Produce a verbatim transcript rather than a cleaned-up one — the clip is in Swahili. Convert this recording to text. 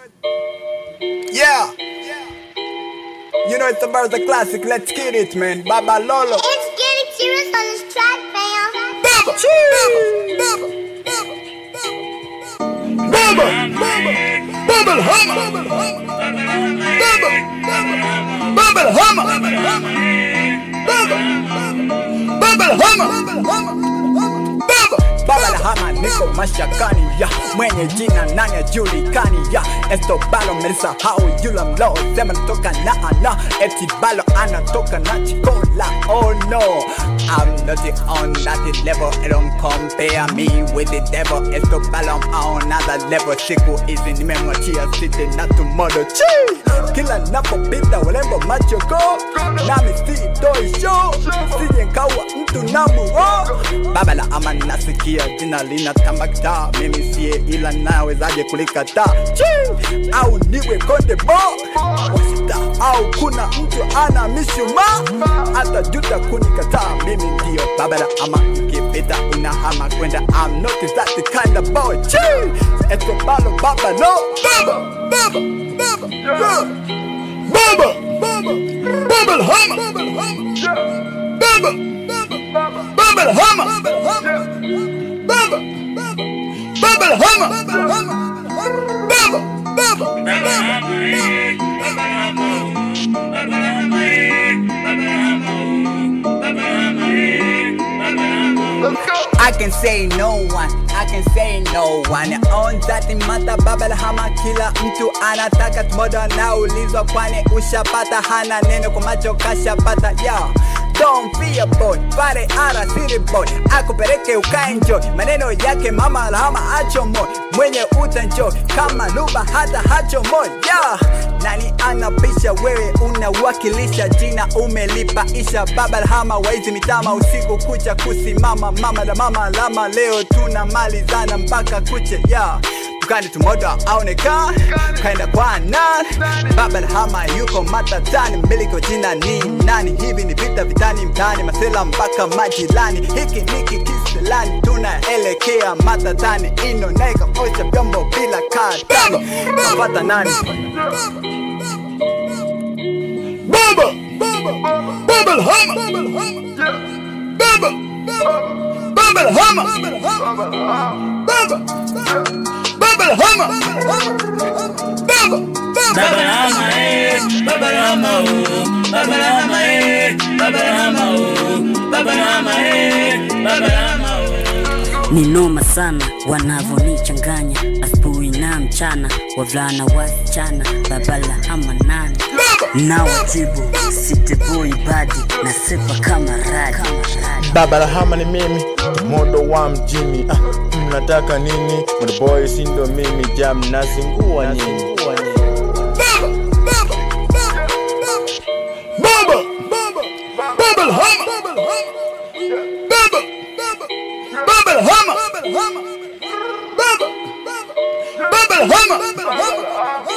Yeah. You know it's about the classic. Let's get it, man. Baba Lolo. It's getting serious on this track, fam. Baba. Baba. Baba. Baba. Hammer. Baba. Baba Hammer. Baba. Baba Hammer. Baba. Baba la hama niko mashakani ya mwenye jina nani ajulikani ya esto balo melisa hao yula mlo sema natoka na ana eti balo anatoka na chikola. Oh no, I'm not on that level. It don't compare me with the devil. Esto balo I'm on another level. Siku hizi nimemwachia city na tomorrow chi kila napopita walembo macho go nami si doi show sije nkawa mtu namuo. Baba la ama nasikia jina lina tambakta mimi siye ila nawezaje kulikata chi au niwe konde bo wasita au kuna mtu ana mishuma hata juta kunikataa mimi ndio baba la ama ukipita unahama kwenda. I'm not that kind of boy chi eto balo baba no baba baba baba baba baba baba baba hama baba baba baba hama Baba, Baba Hammer, Baba, Baba, I can say no one, I can say no one on that mata. Baba la hama kila mtu anataka tumoda na ulizwa kwani ushapata hana neno kwa macho kashapata yeah. Don't be a boy, pare ara city boy. Akupeleke ukaenjoy maneno yake mama alhama acho moy mwenye utanjoy kama luba hata hacho moy yeah. Nani anapisha wewe unawakilisha jina umelipa isha. Baba alhama waizi mitama usiku kucha kusimama mama la mama lama leo tuna malizana mpaka kuche yeah. Tukani tumoda aoneka kaenda kwa nani. Baba la hama yuko matatani miliko jina ni nani. Hivi ni vita vitani mtani masela mpaka majilani. Hiki niki kisilani tunaelekea matatani. Ino naika ocha vyombo bila katani napata nani. Baba Baba la hama Baba Baba la hama Baba Baba la hama Baba Baba la hama eh Baba la hama oh Baba la hama eh Baba la hama oh Baba la hama eh Baba la hama oh. Ni noma sana wanavonichanganya asubuhi na mchana wavulana wasichana. Baba la hama nani na wajibu city boy badi na sepa kama radi. Baba la hama ni mimi modo wa mjini ah, mnataka nini modo boy sindo mimi jam nazingua nini. Baba Baba Baba Baba la hama Baba Baba la hama Baba Baba la hama